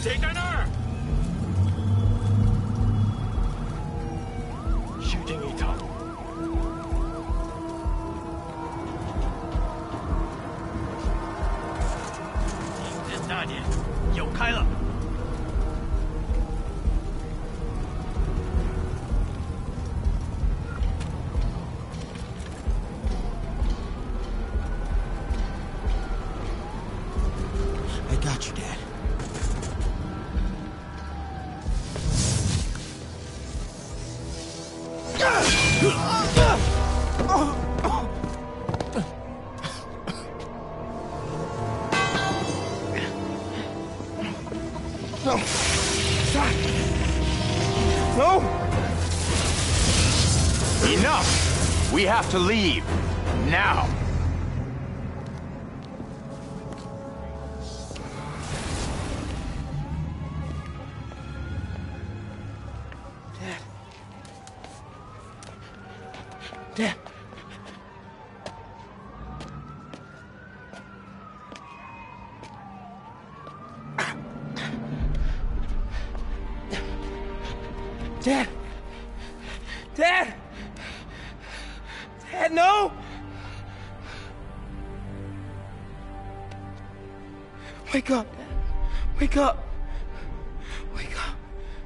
谁在那儿？虚惊一场。听见大点，有开了。 Got you, Dad. No. Stop. No. Enough! We have to leave. Now. Dad. Dad. Dad. Dad, no. Wake up, Dad. Wake up. Wake up.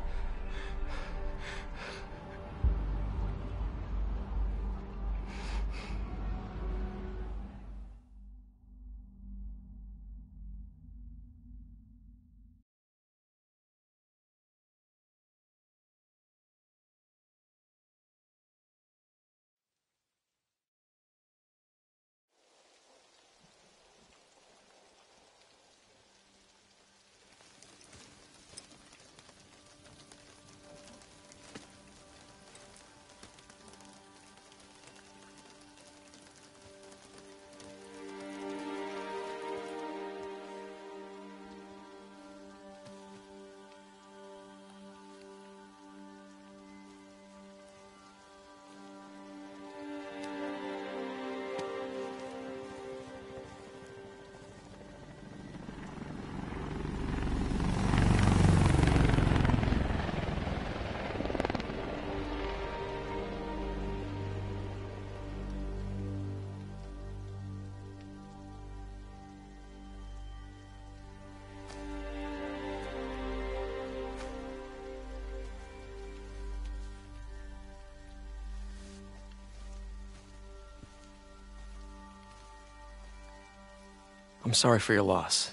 I'm sorry for your loss.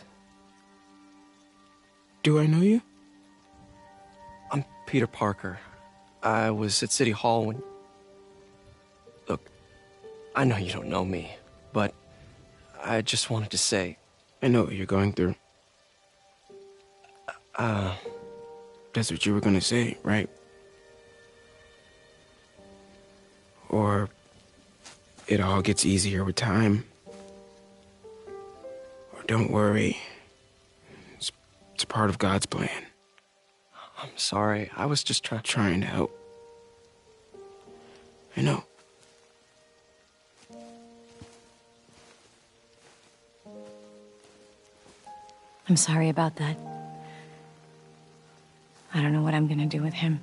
Do I know you? I'm Peter Parker. I was at City Hall when... Look, I know you don't know me, but I just wanted to say... I know what you're going through. That's what you were gonna say, right? Or it all gets easier with time. Or don't worry. It's part of God's plan. I'm sorry. I was just trying to help. I know. I'm sorry about that. I don't know what I'm gonna do with him.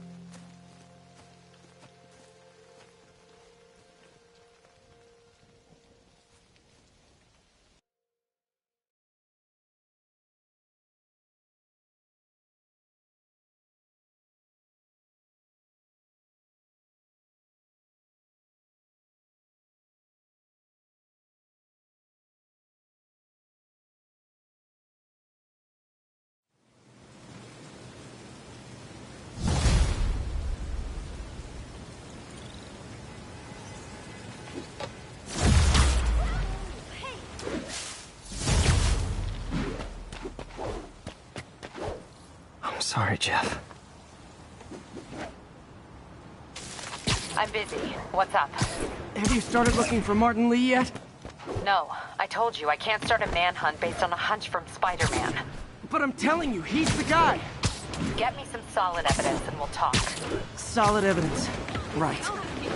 Sorry, Jeff. I'm busy. What's up? Have you started looking for Martin Lee yet? No. I told you I can't start a manhunt based on a hunch from Spider-Man. But I'm telling you, he's the guy. Get me some solid evidence and we'll talk. Solid evidence. Right.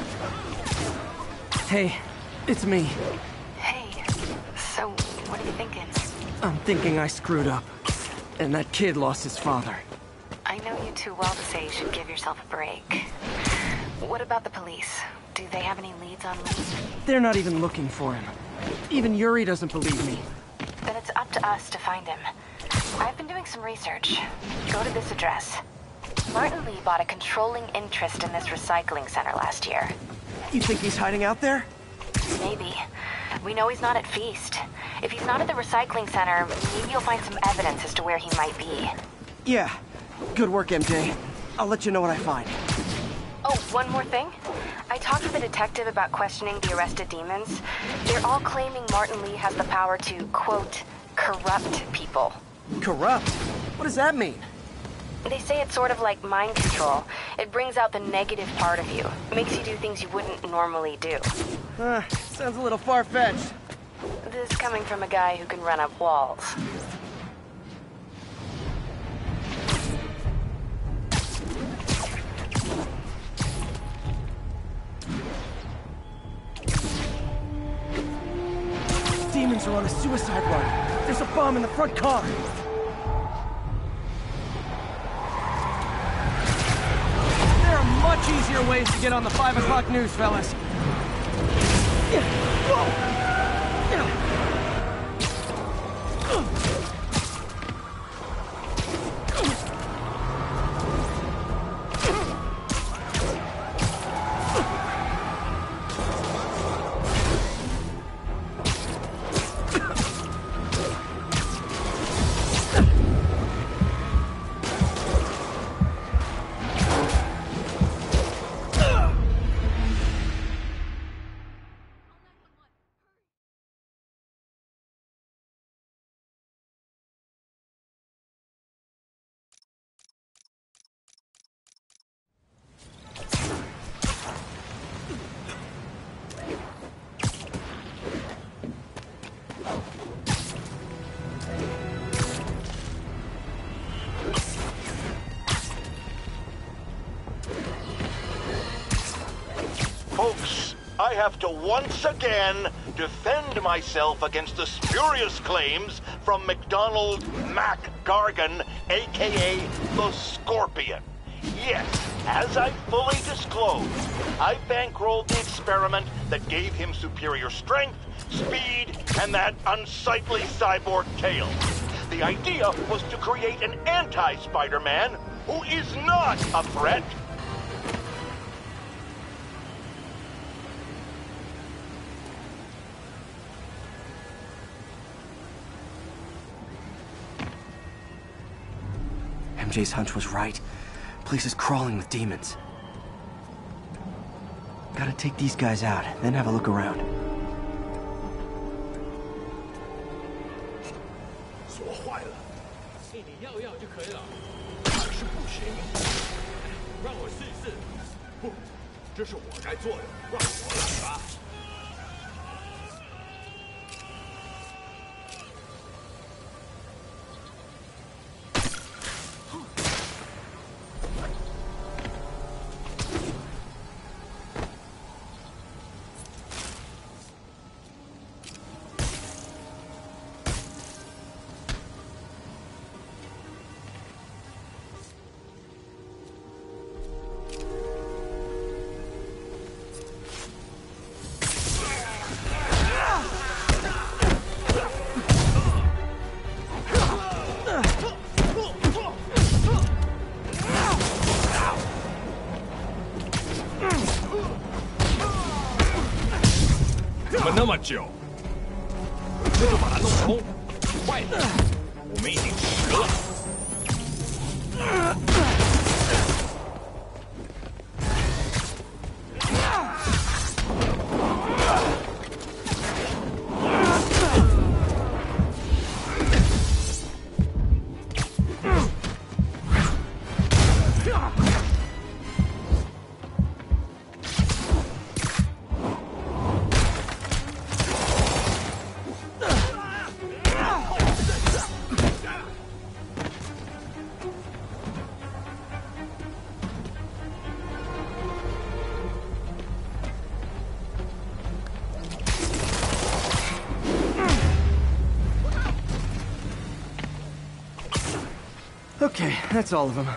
Hey, it's me. Hey. So, what are you thinking? I'm thinking I screwed up. And that kid lost his father. I know you too well to say you should give yourself a break. What about the police? Do they have any leads on Lee? They're not even looking for him. Even Yuri doesn't believe me. Then it's up to us to find him. I've been doing some research. Go to this address. Martin Lee bought a controlling interest in this recycling center last year. You think he's hiding out there? Maybe. We know he's not at Feast. If he's not at the recycling center, maybe you'll find some evidence as to where he might be. Yeah. Good work, MJ. I'll let you know what I find. Oh, one more thing. I talked to the detective about questioning the arrested demons. They're all claiming Martin Lee has the power to, quote, corrupt people. Corrupt? What does that mean? They say it's sort of like mind control. It brings out the negative part of you. Makes you do things you wouldn't normally do. Sounds a little far-fetched. This coming from a guy who can run up walls. Demons are on a suicide run. There's a bomb in the front car. There are much easier ways to get on the 5 o'clock news, fellas. Folks, I have to once again defend myself against the spurious claims from McDonald Mac Gargan, aka the Scorpion. Yes, as I fully disclosed, I bankrolled the experiment that gave him superior strength, speed, and that unsightly cyborg tail. The idea was to create an anti-Spider-Man who is not a threat. MJ's hunch was right. Place is crawling with demons. Gotta take these guys out, then have a look around. 锁坏了，心里要要就可以了。还是不行，让我试一试。不，这是我该做的，让我来吧。 怎么那么久？那就把它弄通。快点，我们已经迟了。 Okay, that's all of them.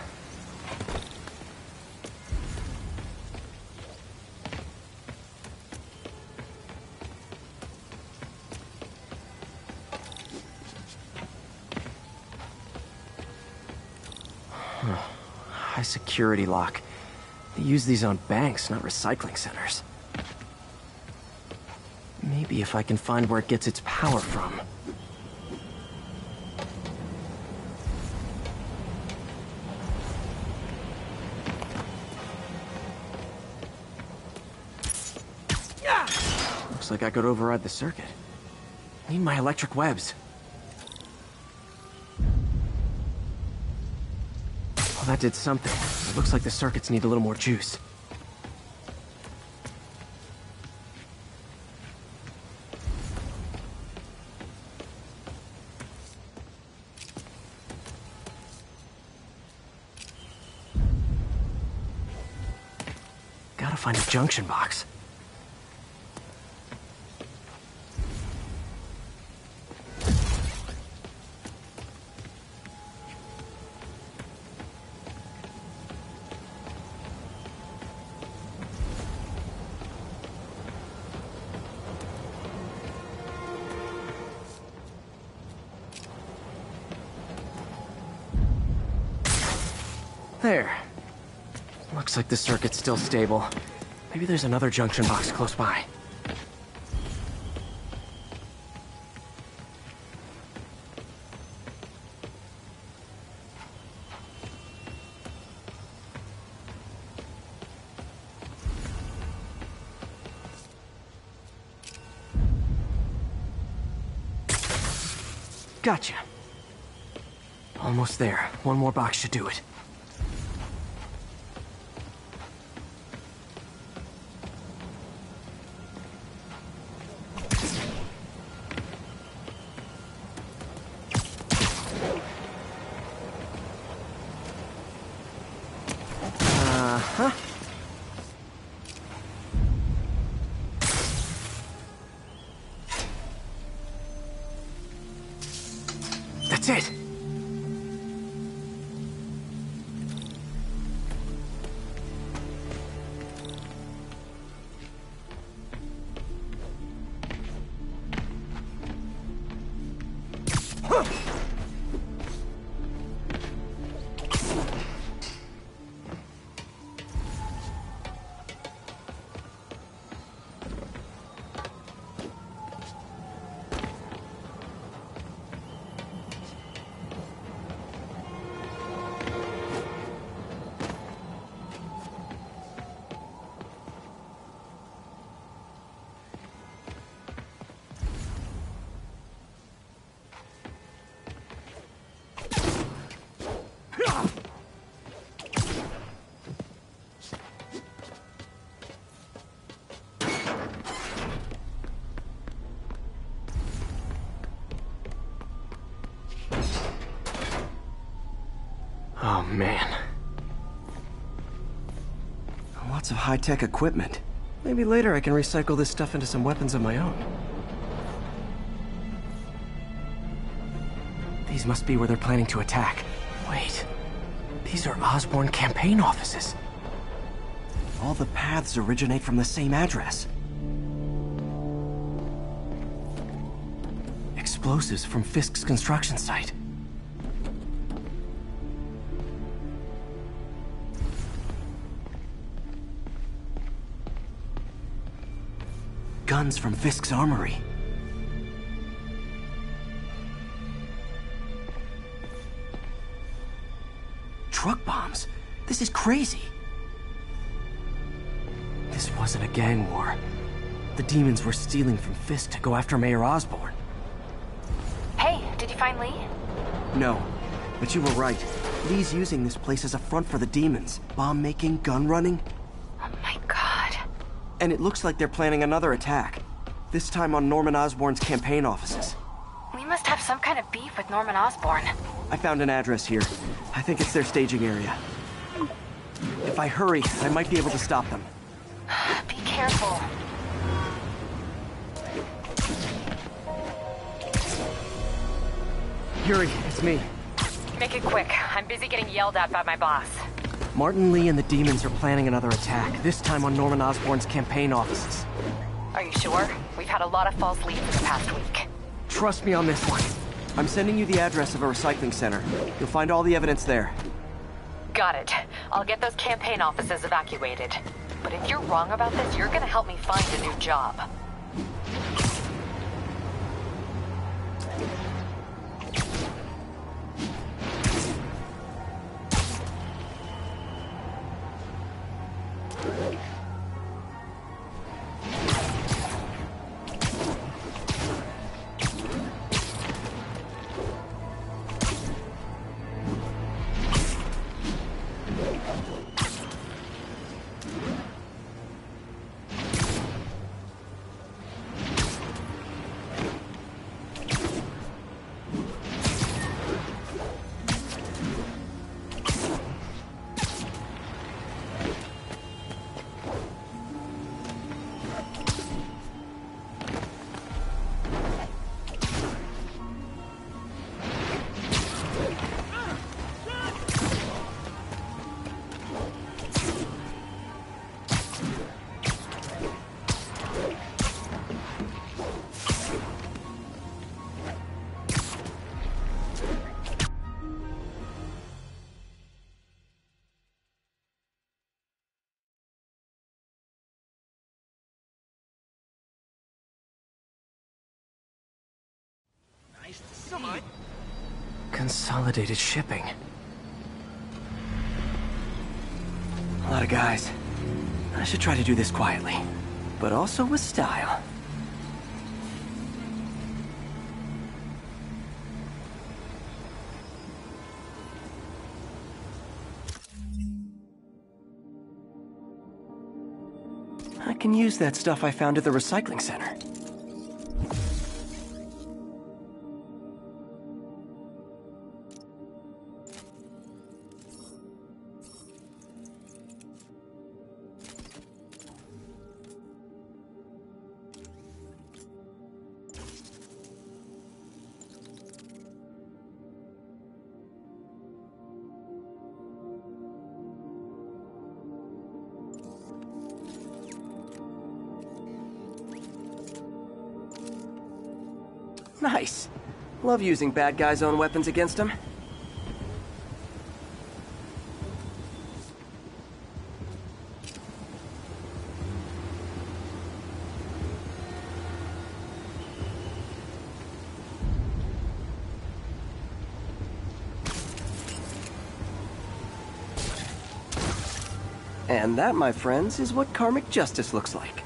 High security lock. They use these on banks, not recycling centers. Maybe if I can find where it gets its power from. Looks like I could override the circuit. Need my electric webs. Well, that did something. It looks like the circuits need a little more juice. Gotta find a junction box. There. Looks like the circuit's still stable. Maybe there's another junction box close by. Gotcha. Almost there. One more box should do it. Uh-huh. That's it. Oh, man. Lots of high-tech equipment. Maybe later I can recycle this stuff into some weapons of my own. These must be where they're planning to attack. Wait. These are Osborn campaign offices. All the paths originate from the same address. Explosives from Fisk's construction site. Guns from Fisk's armory. Truck bombs? This is crazy. This wasn't a gang war. The demons were stealing from Fisk to go after Mayor Osborn. Hey, did you find Lee? No, but you were right. Lee's using this place as a front for the demons. Bomb making, gun running. Oh my god. And it looks like they're planning another attack. This time on Norman Osborn's campaign offices. We must have some kind of beef with Norman Osborn. I found an address here. I think it's their staging area. If I hurry, I might be able to stop them. Be careful. Yuri, it's me. Make it quick. I'm busy getting yelled at by my boss. Martin Lee and the demons are planning another attack, this time on Norman Osborn's campaign offices. Are you sure? We've had a lot of false leads in the past week. Trust me on this one. I'm sending you the address of a recycling center. You'll find all the evidence there. Got it. I'll get those campaign offices evacuated. But if you're wrong about this, you're gonna help me find a new job. Consolidated shipping. A lot of guys. I should try to do this quietly, but also with style. I can use that stuff I found at the recycling center. Nice. Love using bad guys' own weapons against them. And that, my friends, is what karmic justice looks like.